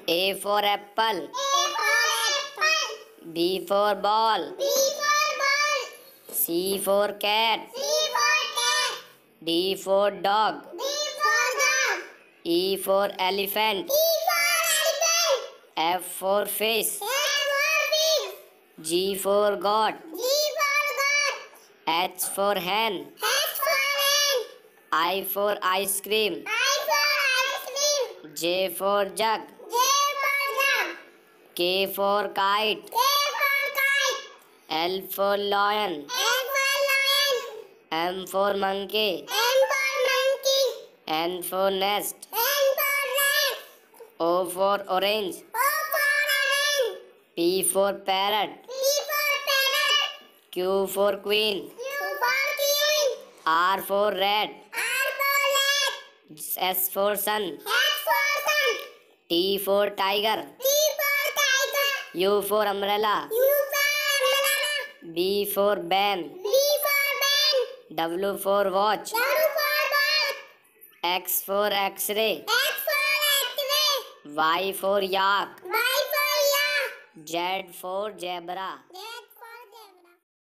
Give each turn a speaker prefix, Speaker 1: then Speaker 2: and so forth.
Speaker 1: A for apple.
Speaker 2: A for apple.
Speaker 1: B for ball.
Speaker 2: B for ball.
Speaker 1: C for cat.
Speaker 2: C for cat.
Speaker 1: D for dog.
Speaker 2: D for dog.
Speaker 1: E for elephant.
Speaker 2: E for elephant.
Speaker 1: F for fish.
Speaker 2: F for fish.
Speaker 1: G for goat.
Speaker 2: G for goat.
Speaker 1: H for hen.
Speaker 2: H for hen.
Speaker 1: I for ice cream.
Speaker 2: I for ice cream.
Speaker 1: J for jug.
Speaker 2: J for jug.
Speaker 1: K for kite.
Speaker 2: K for kite.
Speaker 1: L for lion.
Speaker 2: L for lion.
Speaker 1: M for monkey.
Speaker 2: M for monkey.
Speaker 1: N for nest.
Speaker 2: N for nest.
Speaker 1: O for orange.
Speaker 2: O for orange.
Speaker 1: P for parrot.
Speaker 2: P for parrot.
Speaker 1: Q for queen.
Speaker 2: Q for queen.
Speaker 1: R for rat.
Speaker 2: R for rat.
Speaker 1: S for sun.
Speaker 2: S for sun.
Speaker 1: T for tiger.
Speaker 2: T for tiger.
Speaker 1: U for umbrella.
Speaker 2: U for umbrella.
Speaker 1: B for ban.
Speaker 2: B for ban.
Speaker 1: W for watch.
Speaker 2: W for watch.
Speaker 1: X for x-ray.
Speaker 2: X for X-ray.
Speaker 1: Y for yak.
Speaker 2: Y for yak.
Speaker 1: Z for zebra.
Speaker 2: Z